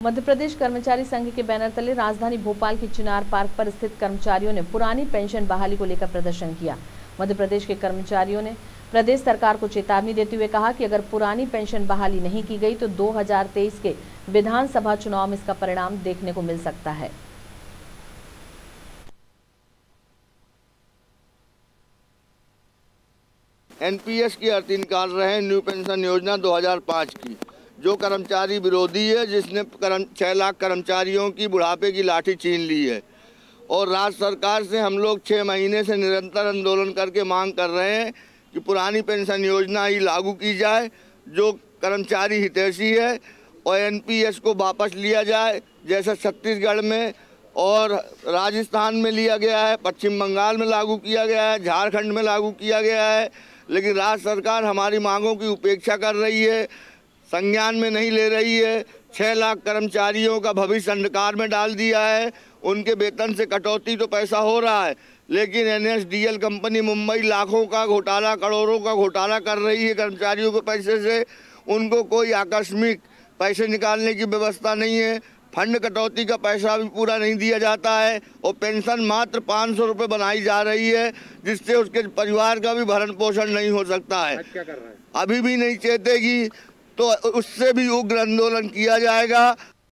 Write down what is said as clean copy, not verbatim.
मध्य प्रदेश कर्मचारी संघ के बैनर तले राजधानी भोपाल की चिनार पार्क पर स्थित कर्मचारियों ने पुरानी पेंशन बहाली को लेकर प्रदर्शन किया। मध्य प्रदेश के कर्मचारियों ने प्रदेश सरकार को चेतावनी देते हुए कहा कि अगर पुरानी पेंशन बहाली नहीं की गई तो 2023 के विधानसभा चुनाव में इसका परिणाम देखने को मिल सकता है। एनपीएस की अर्थ निकाल रहे हैं न्यू पेंशन योजना 2005 की, जो कर्मचारी विरोधी है, जिसने 6 लाख कर्मचारियों की बुढ़ापे की लाठी छीन ली है। और राज्य सरकार से हम लोग 6 महीने से निरंतर आंदोलन करके मांग कर रहे हैं कि पुरानी पेंशन योजना ही लागू की जाए, जो कर्मचारी हितैषी है, और एनपीएस को वापस लिया जाए, जैसे छत्तीसगढ़ में और राजस्थान में लिया गया है, पश्चिम बंगाल में लागू किया गया है, झारखंड में लागू किया गया है। लेकिन राज्य सरकार हमारी मांगों की उपेक्षा कर रही है, संज्ञान में नहीं ले रही है। 6 लाख कर्मचारियों का भविष्य अंधकार में डाल दिया है। उनके वेतन से कटौती तो पैसा हो रहा है, लेकिन एनएसडीएल कंपनी मुंबई लाखों का घोटाला, करोड़ों का घोटाला कर रही है कर्मचारियों के पैसे से। उनको कोई आकस्मिक पैसे निकालने की व्यवस्था नहीं है। फंड कटौती का पैसा भी पूरा नहीं दिया जाता है और पेंशन मात्र 500 रुपये बनाई जा रही है, जिससे उसके परिवार का भी भरण पोषण नहीं हो सकता है। क्या कर रहा है? अभी भी नहीं चेतेगी तो उससे भी उग्र आंदोलन किया जाएगा।